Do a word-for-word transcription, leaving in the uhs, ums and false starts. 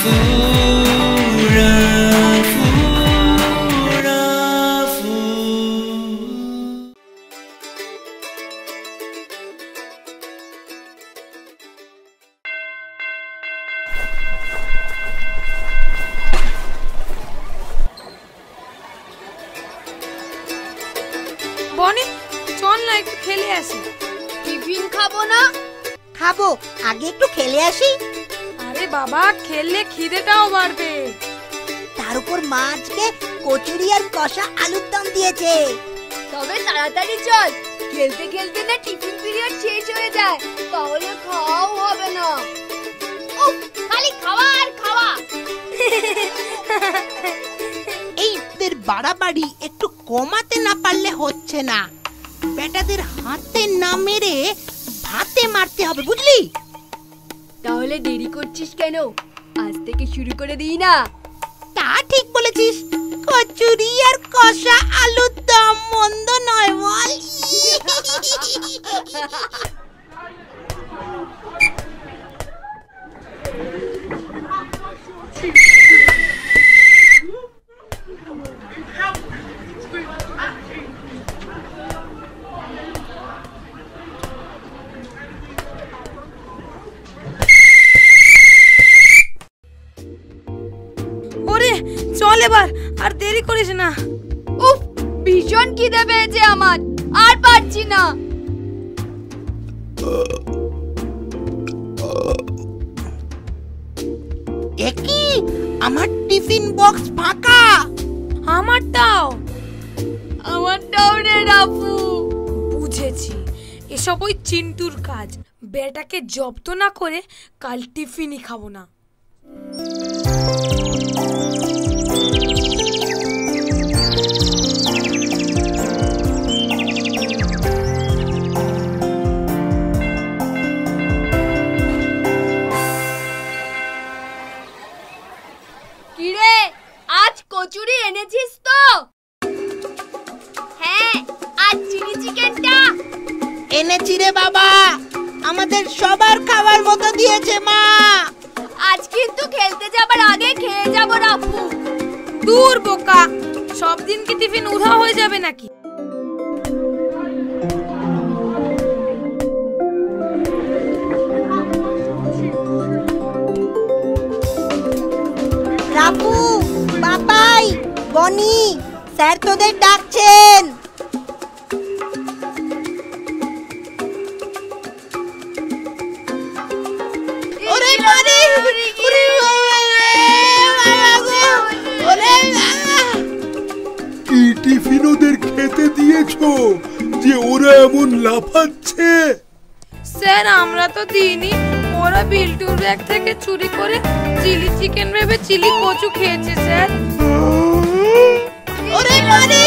Rafu, Rafu, Rafu. বনি চল না একটু খেলে আসি। টিফিন খাবো না? খাবো, আগে একটু খেলে আসি। আরে বাবা খেললে খিদেটাও বাড়বে। তার উপর মা আজকে কচুরি আর কষা আলুর দম দিয়েছে। তবে তাড়াতাড়ি চল, খেলতে খেলতে না টিফিন পিরিয়ড শেষ হয়ে যায়, তাহলে খাওয়াও হবে না। উফ, খালি খাওয়া আর খাওয়া। এইদের বাড়াবাড়ি একটু কমাতে না পারলে হচ্ছে না। বেটাদের হাতে না মেরে ভাতে মারতে হবে, বুঝলি? তাহলে দেরি করছিস কেন? আজ থেকে শুরু করে দিই না? তা ঠিক বলেছিস, কচুরি আর কষা আলুর দম মন্দ নয় বল। ওরে চল এবার, আর দেরি করিস না। উফ, ভীষণ খিদে পেয়েছে আমার, আর পারছি না। একই আমার টিফিন বক্স ফাঁকা। আমারটাও আমারটাও রে রাফু। বুঝেছি, এসব ওই চিন্টুর কাজ। বেটাকে জব্দ না করে কাল টিফিনই খাবো না। কিরে, আজ কচুরি এনেছিস তো? হ্যাঁ, আজ চিলি চিকেনটা এনেছি রে বাবা, আমাদের সবার খাবার মতো দিয়েছে মা। আজ কিন্তু খেলতে যাবার আগে খেয়ে যাব রাফু। দূর বোকা, সব দিন কি টিফিন উধাও হয়ে যাবে নাকি? রাফু, বাবাই, বনি, স্যার তোদের ডাকছেন। ওরে বাবা, ওরে বাবা রে, ওরে বাবা। কি টিফিন ওদের খেতে দিয়েছো যে ওরা এমন লাফাচ্ছে? স্যার আমরা তো দিইনি, ওরা বিল্টুর ব্যাগ থেকে চুরি করে চিলি চিকেন ভেবে চিলি কচু খেয়েছে স্যার। ওরে বাবা,